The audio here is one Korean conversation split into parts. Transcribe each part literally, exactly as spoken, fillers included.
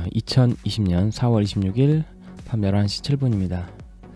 이천이십 년 사월 이십육일 밤 열한 시 칠 분입니다.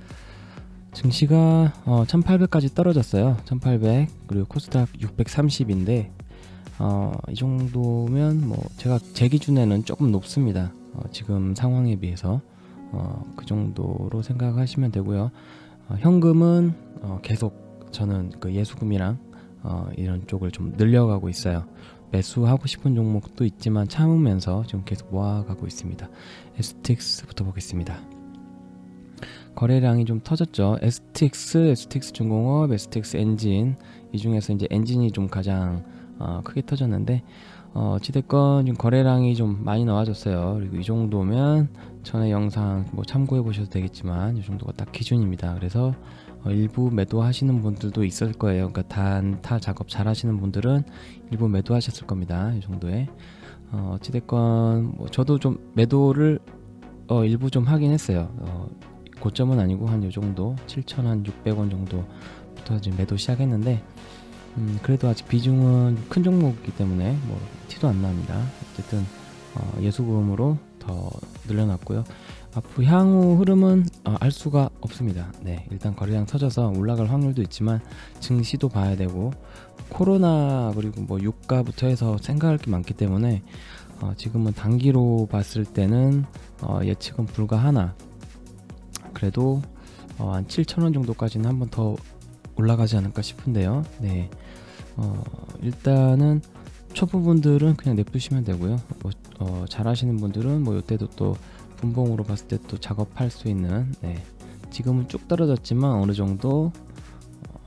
증시가 어, 천팔백까지 떨어졌어요. 천팔백, 그리고 코스닥 육백삼십인데 어, 이 정도면 뭐 제가 제 기준에는 조금 높습니다. 어, 지금 상황에 비해서 어, 그 정도로 생각하시면 되고요. 어, 현금은 어, 계속 저는 그 예수금이랑 어, 이런 쪽을 좀 늘려가고 있어요. 매수하고 싶은 종목도 있지만 참으면서 지금 계속 모아가고 있습니다. 에스티엑스부터 보겠습니다. 거래량이 좀 터졌죠. 에스티엑스, 에스티엑스중공업, 에스티엑스엔진, 이 중에서 이제 엔진이 좀 가장 어, 크게 터졌는데 어, 어찌됐건 지금 거래량이 좀 많이 나와졌어요. 그리고 이 정도면 전에 영상 뭐 참고해 보셔도 되겠지만 이 정도가 딱 기준입니다. 그래서 어, 일부 매도하시는 분들도 있을 거예요. 그러니까 단타 작업 잘 하시는 분들은 일부 매도하셨을 겁니다. 이 정도에 어, 어찌됐건 뭐 저도 좀 매도를 어, 일부 좀 하긴 했어요. 어, 고점은 아니고 한 요 정도 칠천육백 원 정도부터 지금 매도 시작했는데 음, 그래도 아직 비중은 큰 종목이기 때문에 뭐 티도 안 납니다. 어쨌든 어, 예수금으로 더 늘려놨고요. 앞으로 향후 흐름은 어, 알 수가 없습니다. 네, 일단 거래량 터져서 올라갈 확률도 있지만 증시도 봐야 되고 코로나 그리고 뭐 유가부터 해서 생각할 게 많기 때문에 어, 지금은 단기로 봤을 때는 어, 예측은 불가하나 그래도 어, 한 칠천 원 정도까지는 한번 더 올라가지 않을까 싶은데요. 네, 어, 일단은 초보분들은 그냥 냅두시면 되고요. 뭐, 어, 잘하시는 분들은 뭐 이때도 또 분봉으로 봤을 때 또 작업할 수 있는 네, 지금은 쭉 떨어졌지만 어느 정도 어,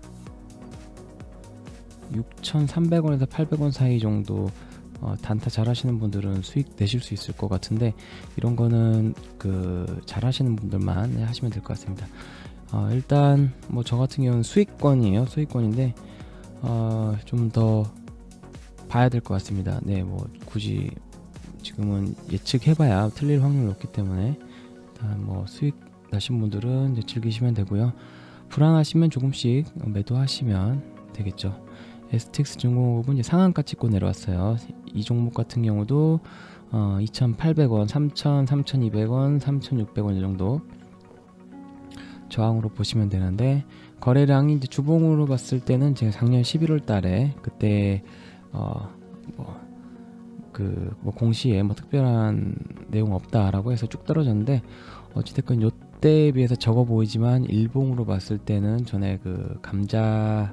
육천삼백 원에서 팔백 원 사이 정도 어, 단타 잘 하시는 분들은 수익 내실 수 있을 것 같은데 이런 거는 그 잘 하시는 분들만 하시면 될 것 같습니다. 어, 일단 뭐 저 같은 경우는 수익권이에요. 수익권인데 어, 좀 더 봐야 될 것 같습니다. 네, 뭐 굳이 지금은 예측해봐야 틀릴 확률이 높기 때문에 일단 뭐 수익 나신 분들은 이제 즐기시면 되고요. 불안하시면 조금씩 매도하시면 되겠죠. 에스티엑스중공업은 이제 상한가 찍고 내려왔어요. 이 종목 같은 경우도 어, 이천팔백 원, 삼천, 삼천이백 원, 삼천육백 원 이 정도 저항으로 보시면 되는데 거래량이 이제 주봉으로 봤을 때는 제가 작년 십일월 달에 그때 어, 뭐, 그, 뭐 공시에 뭐 특별한 내용 없다라고 해서 쭉 떨어졌는데 어찌됐건 요때에 비해서 적어 보이지만 일봉으로 봤을 때는 전에 그 감자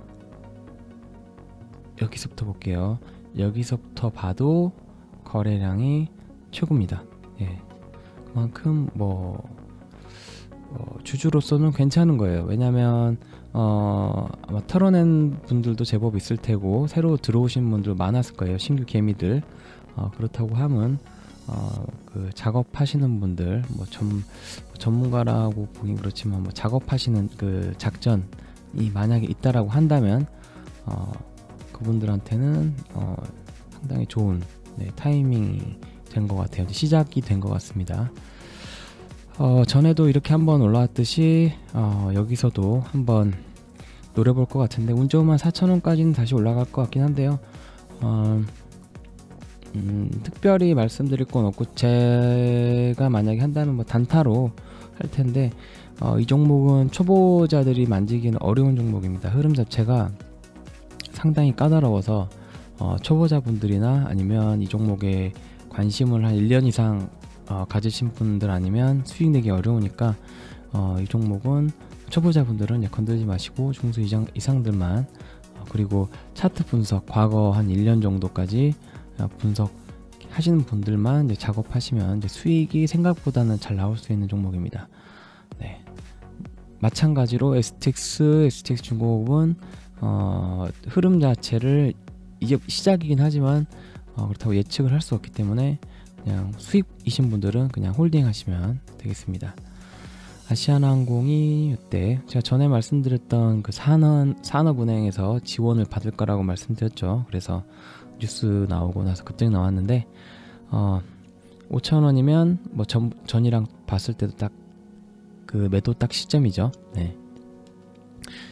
여기서부터 볼게요. 여기서부터 봐도 거래량이 최고입니다. 예. 그만큼 뭐 어, 주주로서는 괜찮은 거예요. 왜냐면 어, 아마 털어낸 분들도 제법 있을 테고 새로 들어오신 분들 많았을 거예요. 신규 개미들. 어, 그렇다고 하면 어, 그 작업하시는 분들 뭐 전, 전문가라고 보긴 그렇지만 뭐 작업하시는 그 작전이 만약에 있다라고 한다면 어, 그분들한테는 어, 상당히 좋은 네, 타이밍이 된 것 같아요. 시작이 된 것 같습니다. 어, 전에도 이렇게 한번 올라왔듯이 어, 여기서도 한번 노려볼 것 같은데 운 좋으면 사천 원까지는 다시 올라갈 것 같긴 한데요. 어, 음, 특별히 말씀드릴 건 없고 제가 만약에 한다면 뭐 단타로 할 텐데 어, 이 종목은 초보자들이 만지기는 어려운 종목입니다. 흐름 자체가 상당히 까다로워서 어, 초보자분들이나 아니면 이 종목에 관심을 한 일 년 이상 어, 가지신 분들 아니면 수익 내기 어려우니까 어, 이 종목은 초보자분들은 건들지 마시고 중수 이상, 이상들만 어, 그리고 차트 분석 과거 한 일 년 정도까지 어, 분석 하시는 분들만 이제 작업하시면 이제 수익이 생각보다는 잘 나올 수 있는 종목입니다. 네. 마찬가지로 에스티엑스, 에스티엑스중공업은 어, 흐름 자체를 이제 시작이긴 하지만 어, 그렇다고 예측을 할 수 없기 때문에 그냥 수익이신 분들은 그냥 홀딩 하시면 되겠습니다. 아시아나항공이 이때 제가 전에 말씀드렸던 그 산업, 산업은행에서 지원을 받을 거라고 말씀드렸죠. 그래서 뉴스 나오고 나서 급등이 나왔는데 어, 오천 원이면 뭐 전, 전이랑 봤을 때도 딱 그 매도 딱 시점이죠. 네.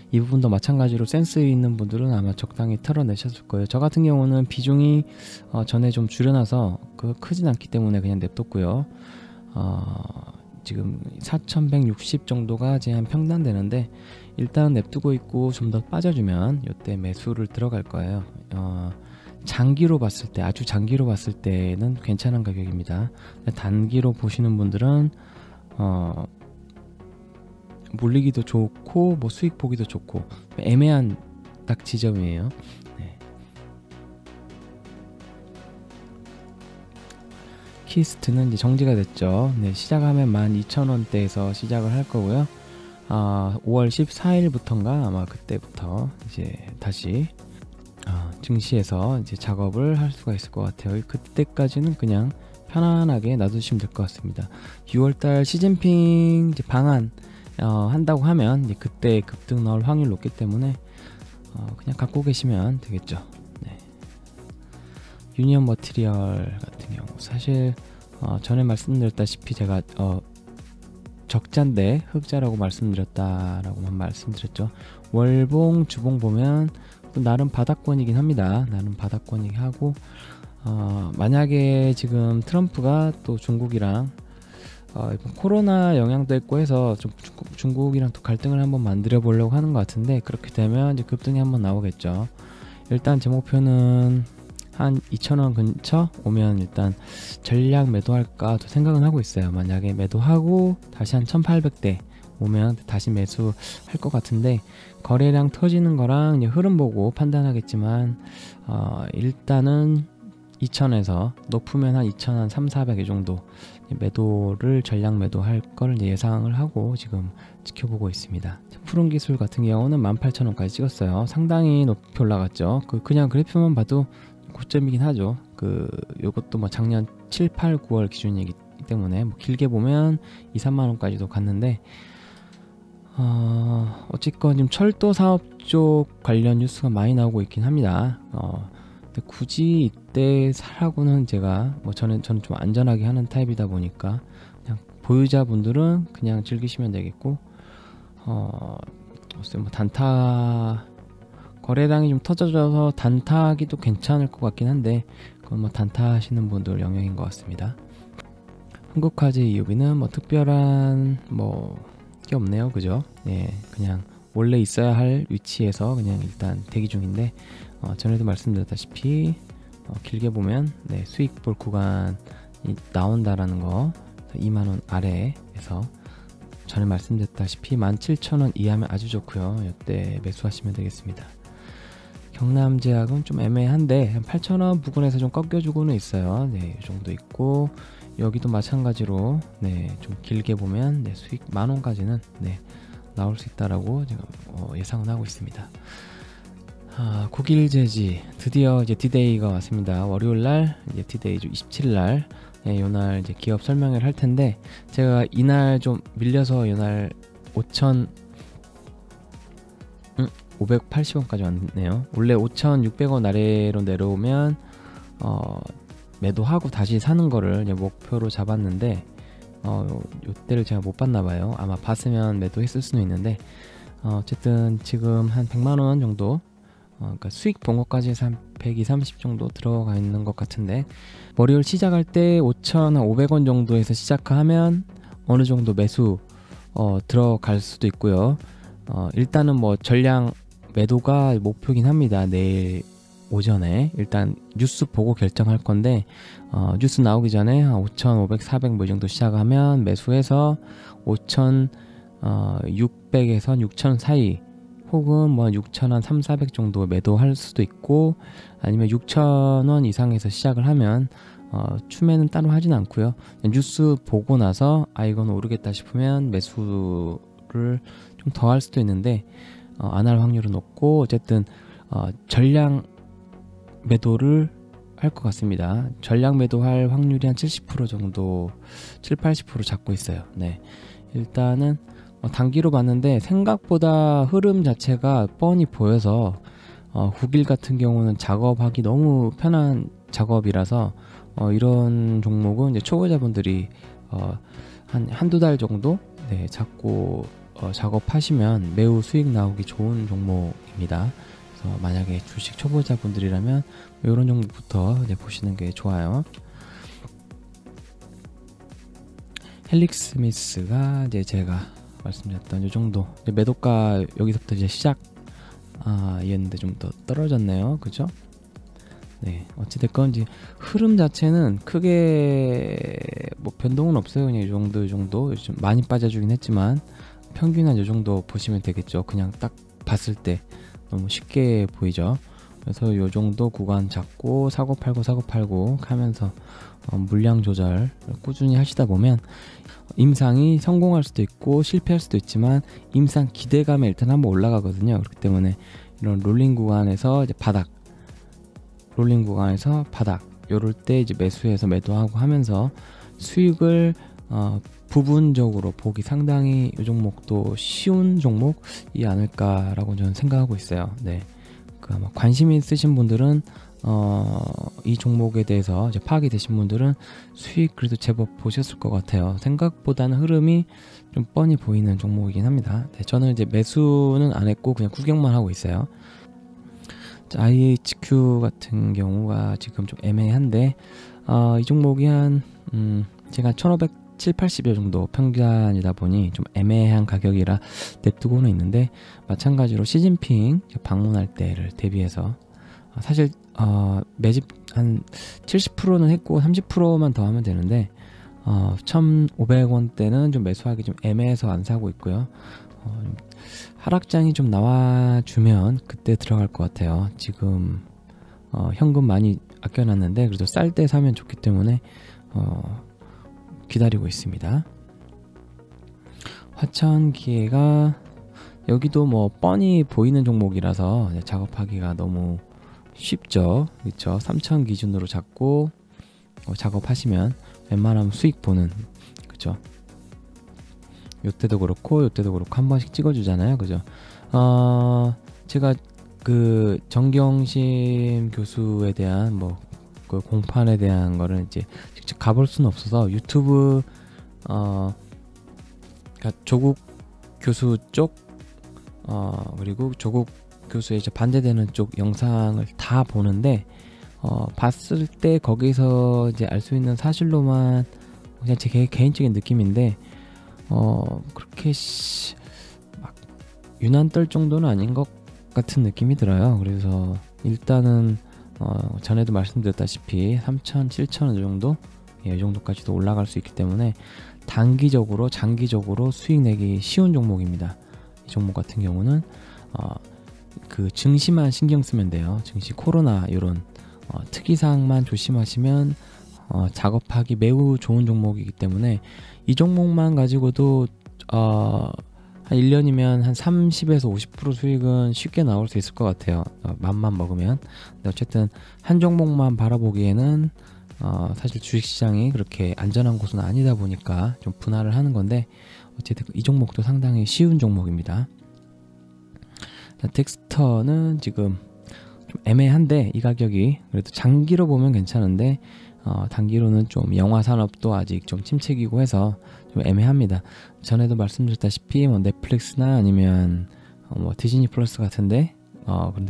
이 부분도 마찬가지로 센스 있는 분들은 아마 적당히 털어내셨을 거예요. 저 같은 경우는 비중이 어, 전에 좀 줄여놔서 그 크진 않기 때문에 그냥 냅뒀고요. 어, 지금 사천백육십 정도가 제한 평단되는데 일단 냅두고 있고 좀 더 빠져주면 이때 매수를 들어갈 거예요. 어, 장기로 봤을 때, 아주 장기로 봤을 때는 괜찮은 가격입니다. 단기로 보시는 분들은 어, 몰리기도 좋고 뭐 수익 보기도 좋고 애매한 딱 지점이에요. 네. 키스트는 이제 정지가 됐죠. 네, 시작하면 만 이천 원대에서 시작을 할 거고요. 아, 오월 십사일부터인가 아마 그때부터 이제 다시 아, 증시에서 이제 작업을 할 수가 있을 것 같아요. 그때까지는 그냥 편안하게 놔두시면 될 것 같습니다. 유월달 시진핑 이제 방한 어, 한다고 하면 이제 그때 급등 나올 확률 높기 때문에 어, 그냥 갖고 계시면 되겠죠. 네. 유니언 머티리얼 같은 경우 사실 어, 전에 말씀드렸다시피 제가 어, 적자인데 흑자라고 말씀드렸다라고만 말씀드렸죠. 월봉 주봉 보면 또 나름 바닥권이긴 합니다. 나름 바닥권이긴 하고 어, 만약에 지금 트럼프가 또 중국이랑 어, 코로나 영향도 있고 해서 좀 중국, 중국이랑 또 갈등을 한번 만들어 보려고 하는 것 같은데 그렇게 되면 이제 급등이 한번 나오겠죠. 일단 제 목표는 한 이천 원 근처 오면 일단 전략 매도할까 또 생각은 하고 있어요. 만약에 매도하고 다시 한 천팔백 대 오면 다시 매수할 것 같은데 거래량 터지는 거랑 이제 흐름 보고 판단하겠지만 어, 일단은 이천에서 높으면 한 이천 한 삼, 사백 이 정도 매도를 전략 매도할 걸 예상을 하고 지금 지켜보고 있습니다. 푸른 기술 같은 경우는 만 팔천 원까지 찍었어요. 상당히 높이 올라갔죠. 그 그냥 그래프만 봐도 고점이긴 하죠. 그 요것도 뭐 작년 칠, 팔, 구월 기준이기 때문에 뭐 길게 보면 이, 삼만 원까지도 갔는데 어, 어쨌건 지금 철도 사업 쪽 관련 뉴스가 많이 나오고 있긴 합니다. 어, 근데 굳이 이때 사라고는 제가 뭐 저는 저는 좀 안전하게 하는 타입이다 보니까 그냥 보유자분들은 그냥 즐기시면 되겠고 어, 글쎄 뭐 단타 거래량이 좀 터져져서 단타하기도 괜찮을 것 같긴 한데 그건 뭐 단타 하시는 분들 영역인 것 같습니다. 한국화재 이유비는 뭐 특별한 뭐 게 없네요, 그죠? 네, 그냥 원래 있어야 할 위치에서 그냥 일단 대기 중인데 어, 전에도 말씀드렸다시피 어, 길게 보면 네, 수익 볼 구간이 나온다라는 거 이만 원 아래에서 전에 말씀드렸다시피 만 칠천 원 이하면 아주 좋고요. 이때 매수하시면 되겠습니다. 경남제약은 좀 애매한데 한 팔천 원 부근에서 좀 꺾여주고는 있어요. 네, 이 정도 있고 여기도 마찬가지로 네, 좀 길게 보면 네, 수익 만 원까지는 네, 나올 수 있다라고 제가 어, 예상은 하고 있습니다. 아, 국일제지 드디어 이제 디데이가 왔습니다. 월요일 날 이제 디데이죠. 이십칠 일 날 네, 요날 이제 기업 설명회를 할 텐데 제가 이날 좀 밀려서 요날 오천 음, 오백팔십 원까지 왔네요. 원래 오천육백 원 아래로 내려오면 어, 매도하고 다시 사는 거를 이제 목표로 잡았는데 어, 요, 요때를 제가 못 봤나 봐요. 아마 봤으면 매도했을 수는 있는데 어, 어쨌든 지금 한 백만 원 정도 어, 그러니까 수익 본 것까지 해서 한 백이십, 삼십 정도 들어가 있는 것 같은데 월요일 시작할 때 오천오백 원 정도에서 시작하면 어느 정도 매수 어, 들어갈 수도 있고요. 어, 일단은 뭐 전량 매도가 목표긴 합니다. 내일 오전에 일단 뉴스 보고 결정할 건데 어, 뉴스 나오기 전에 한 오천오백, 사백 뭐 정도 시작하면 매수해서 오천육백에서 육천 사이 혹은 뭐 육천 한 삼, 사백 정도 매도할 수도 있고 아니면 육천 원 이상에서 시작을 하면 어, 추매는 따로 하진 않고요. 뉴스 보고 나서 아 이건 오르겠다 싶으면 매수를 좀 더 할 수도 있는데 어, 안 할 확률은 높고 어쨌든 어, 전량 매도를 할 것 같습니다. 전량 매도할 확률이 한 칠십 퍼센트 정도 칠, 팔십 퍼센트 잡고 있어요. 네, 일단은 어, 단기로 봤는데 생각보다 흐름 자체가 뻔히 보여서 어, 국일 같은 경우는 작업하기 너무 편한 작업이라서 어, 이런 종목은 이제 초보자분들이 어, 한 한두 달 정도 네, 잡고 어, 작업하시면 매우 수익 나오기 좋은 종목입니다. 그래서 만약에 주식 초보자분들이라면 이런 종목부터 이제 보시는 게 좋아요. 헬릭스미스가 이제 제가 말씀드렸던 이 정도 매도가 여기서부터 이제 시작 아, 이었는데 좀 더 떨어졌네요. 그죠? 네, 어찌됐건 이제 흐름 자체는 크게 뭐 변동은 없어요. 그냥 이 정도 이 정도 좀 많이 빠져주긴 했지만 평균 한 이 정도 보시면 되겠죠. 그냥 딱 봤을 때 너무 쉽게 보이죠. 그래서 이 정도 구간 잡고 사고 팔고 사고 팔고 하면서 어, 물량 조절 꾸준히 하시다 보면 임상이 성공할 수도 있고 실패할 수도 있지만 임상 기대감에 일단 한번 올라가거든요. 그렇기 때문에 이런 롤링 구간에서 이제 바닥 롤링 구간에서 바닥 요럴 때 이제 매수해서 매도하고 하면서 수익을 어, 부분적으로 보기 상당히 이 종목도 쉬운 종목이 아닐까라고 저는 생각하고 있어요. 네, 그 아마 관심 있으신 분들은 어, 이 종목에 대해서 이제 파악이 되신 분들은 수익 그래도 제법 보셨을 것 같아요. 생각보다는 흐름이 좀 뻔히 보이는 종목이긴 합니다. 네, 저는 이제 매수는 안 했고 그냥 구경만 하고 있어요. 아이에이치큐 같은 경우가 지금 좀 애매한데 어, 이 종목이 한 음, 제가 천오백, 칠팔십 정도 평균이다 보니 좀 애매한 가격이라 냅두고는 있는데 마찬가지로 시진핑 방문할 때를 대비해서 어, 사실 어, 매집 한 칠십 퍼센트는 했고 삼십 퍼센트만 더 하면 되는데 어, 천오백 원대는 좀 매수하기 좀 애매해서 안 사고 있고요. 어, 하락장이 좀 나와주면 그때 들어갈 것 같아요. 지금 어, 현금 많이 아껴놨는데 그래도 쌀 때 사면 좋기 때문에 어, 기다리고 있습니다. 화천기계가 여기도 뭐 뻔히 보이는 종목이라서 작업하기가 너무 쉽죠. 그렇죠. 삼천 기준으로 잡고 어, 작업하시면 웬만하면 수익 보는 그죠. 요때도 그렇고 요때도 그렇고 한 번씩 찍어주잖아요. 그죠. 어, 제가 그 정경심 교수에 대한 뭐 그 공판에 대한 거를 이제 직접 가볼 수는 없어서 유튜브 어 그러니까 조국 교수 쪽 어 그리고 조국 교수의 이제 반대되는 쪽 영상을 다 보는데 어 봤을 때 거기서 이제 알 수 있는 사실로만 그냥 제 개, 개인적인 느낌인데 어 그렇게 씨, 막 유난 떨 정도는 아닌 것 같은 느낌이 들어요. 그래서 일단은 어, 전에도 말씀드렸다시피 삼천, 칠천 원 정도 예, 이 정도까지도 올라갈 수 있기 때문에 단기적으로 장기적으로 수익 내기 쉬운 종목입니다. 이 종목 같은 경우는 어, 그 증시만 신경 쓰면 돼요. 증시 코로나 이런 어, 특이사항만 조심하시면 어, 작업하기 매우 좋은 종목이기 때문에 이 종목만 가지고도 어, 한 일 년이면 한 삼십에서 오십 퍼센트 수익은 쉽게 나올 수 있을 것 같아요. 어, 맘만 먹으면. 근데 어쨌든 한 종목만 바라보기에는 어, 사실 주식시장이 그렇게 안전한 곳은 아니다 보니까 좀 분할을 하는 건데 어쨌든 이 종목도 상당히 쉬운 종목입니다. 자, 텍스터는 지금 좀 애매한데 이 가격이 그래도 장기로 보면 괜찮은데 어, 단기로는 좀 영화 산업도 아직 좀 침체기고 해서 좀 애매합니다. 전에도 말씀드렸다시피 뭐 넷플릭스나 아니면 어, 뭐 디즈니 플러스 같은데 어, 근데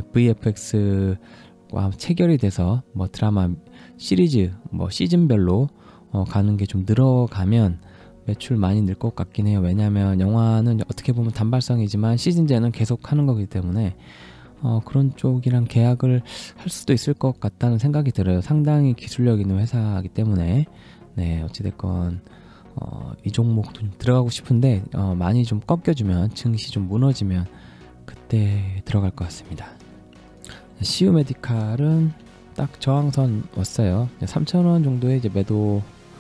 브이에프엑스와 체결이 돼서 뭐 드라마 시리즈 뭐 시즌별로 어, 가는 게 좀 늘어가면 매출 많이 늘 것 같긴 해요. 왜냐하면 영화는 어떻게 보면 단발성이지만 시즌제는 계속 하는 거기 때문에 어, 그런 쪽이랑 계약을 할 수도 있을 것 같다는 생각이 들어요. 상당히 기술력 있는 회사이기 때문에 네 어찌됐건 어, 이 종목도 좀 들어가고 싶은데 어, 많이 좀 꺾여주면 증시 좀 무너지면 그때 들어갈 것 같습니다. 시우 메디칼은 딱 저항선 왔어요. 삼천 원 정도의 이제 매도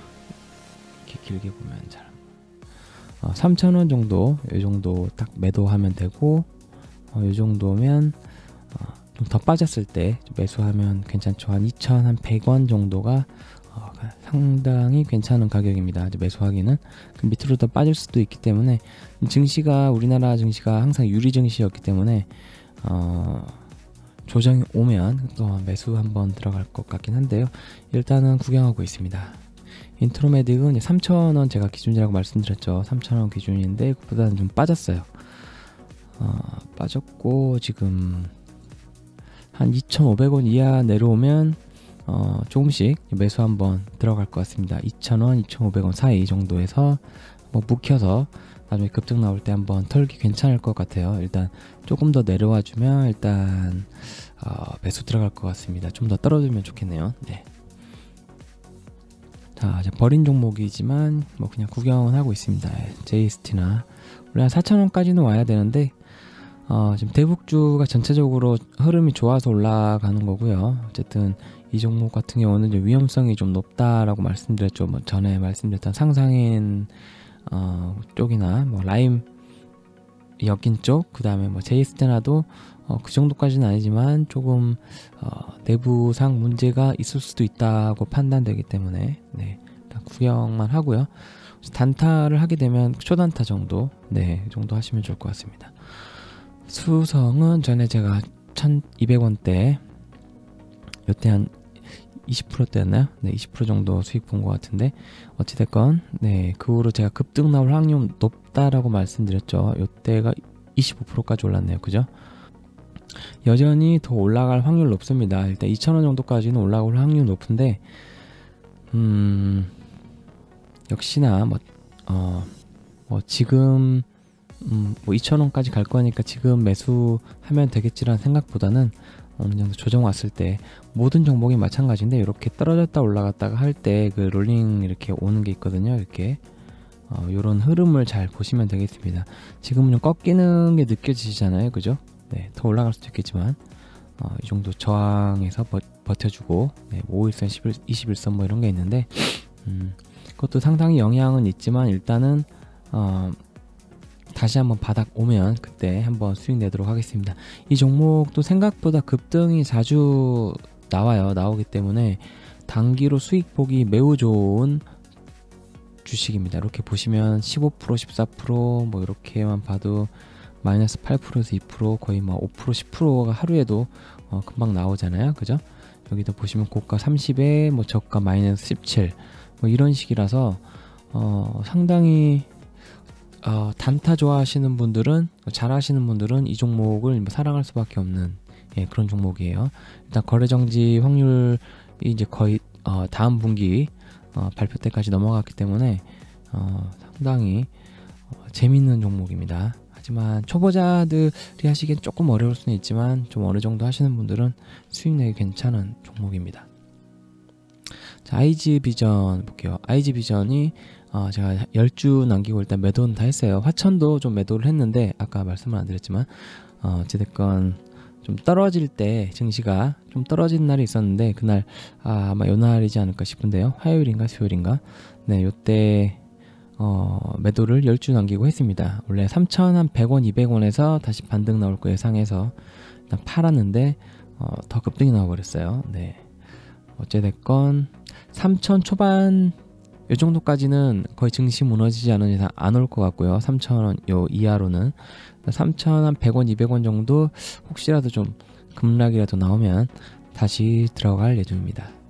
이렇게 길게 보면 잘 어, 삼천 원 정도 이 정도 딱 매도하면 되고 어, 이 정도면 어, 좀 더 빠졌을 때 매수하면 괜찮죠. 한 이천백 원 정도가 어, 상당히 괜찮은 가격입니다. 매수하기는 그 밑으로 더 빠질 수도 있기 때문에 증시가 우리나라 증시가 항상 유리 증시였기 때문에 어, 조정이 오면 또 매수 한번 들어갈 것 같긴 한데요. 일단은 구경하고 있습니다. 인트로메딕은 삼천 원 제가 기준이라고 말씀드렸죠. 삼천 원 기준인데 그보다는 좀 빠졌어요. 어, 빠졌고 지금 한 이천오백 원 이하 내려오면 어, 조금씩 매수 한번 들어갈 것 같습니다. 이천 원, 이천오백 원 사이 정도에서 뭐 묵혀서 나중에 급등 나올 때 한번 털기 괜찮을 것 같아요. 일단 조금 더 내려와 주면 일단 어, 매수 들어갈 것 같습니다. 좀 더 떨어지면 좋겠네요. 네. 자, 이제 버린 종목이지만 뭐 그냥 구경은 하고 있습니다. 제이에스티나 원래 한 사천 원까지는 와야 되는데 어, 지금 대북주가 전체적으로 흐름이 좋아서 올라가는 거고요. 어쨌든 이 종목 같은 경우는 이제 위험성이 좀 높다라고 말씀드렸죠. 뭐 전에 말씀드렸던 상상인 어, 쪽이나 뭐 라임 엮인 쪽, 그 다음에 뭐 제이에스티나도 어, 그 정도까지는 아니지만 조금 어, 내부상 문제가 있을 수도 있다고 판단되기 때문에 네, 일단 구경만 하고요. 단타를 하게 되면 초단타 정도, 네, 이 정도 하시면 좋을 것 같습니다. 수성은 전에 제가 천이백 원대 요때 한 이십 퍼센트대였나요? 네, 이십 퍼센트 정도 수익 본 것 같은데 어찌됐건 네, 그 후로 제가 급등 나올 확률 높다라고 말씀드렸죠. 요때가 이십오 퍼센트까지 올랐네요. 그죠? 여전히 더 올라갈 확률 높습니다. 일단 이천 원 정도까지는 올라올 확률 높은데 음 역시나 뭐, 어, 뭐 지금 음, 뭐 이천 원까지 갈 거니까 지금 매수하면 되겠지라는 생각보다는 어느 정도 조정 왔을 때 모든 종목이 마찬가지인데 이렇게 떨어졌다 올라갔다가 할 때 그 롤링 이렇게 오는 게 있거든요. 이렇게 어, 요런 흐름을 잘 보시면 되겠습니다. 지금은 좀 꺾이는 게 느껴지잖아요. 그죠? 네, 더 올라갈 수도 있겠지만 어, 이 정도 저항에서 버, 버텨주고 네, 오 일선, 이십일 선 뭐 이런 게 있는데 음, 그것도 상당히 영향은 있지만 일단은 어, 다시 한번 바닥 오면 그때 한번 수익 내도록 하겠습니다. 이 종목도 생각보다 급등이 자주 나와요. 나오기 때문에 단기로 수익 보기 매우 좋은 주식입니다. 이렇게 보시면 십오 퍼센트, 십사 퍼센트 뭐 이렇게만 봐도 마이너스 팔 퍼센트에서 이 퍼센트 거의 뭐 오 퍼센트, 십 퍼센트가 하루에도 어, 금방 나오잖아요. 그죠? 여기도 보시면 고가 삼십에 뭐 저가 마이너스 십칠 뭐 이런 식이라서 어, 상당히 어, 단타 좋아하시는 분들은, 잘 하시는 분들은 이 종목을 사랑할 수밖에 없는 예, 그런 종목이에요. 일단 거래 정지 확률이 이제 거의 어, 다음 분기 어, 발표 때까지 넘어갔기 때문에 어, 상당히 어, 재밌는 종목입니다. 하지만 초보자들이 하시기엔 조금 어려울 수는 있지만 좀 어느 정도 하시는 분들은 수익 내기 괜찮은 종목입니다. 자, 아이지비전 볼게요. 아이지비전이 어, 제가 십 주 남기고 일단 매도는 다 했어요. 화천도 좀 매도를 했는데 아까 말씀을 안 드렸지만 어, 어찌됐건 좀 떨어질 때 증시가 좀 떨어진 날이 있었는데 그날 아, 아마 요 날이지 않을까 싶은데요. 화요일인가 수요일인가 네, 요때 어, 매도를 십 주 남기고 했습니다. 원래 삼천백 원, 이백 원에서 다시 반등 나올 거 예상해서 일단 팔았는데 어, 더 급등이 나와버렸어요. 네, 어찌됐건 삼천 초반 요 정도까지는 거의 증시 무너지지 않은 이상 안 올 것 같고요. 삼천 원 요 이하로는 삼천백 원, 이백 원 정도 혹시라도 좀 급락이라도 나오면 다시 들어갈 예정입니다.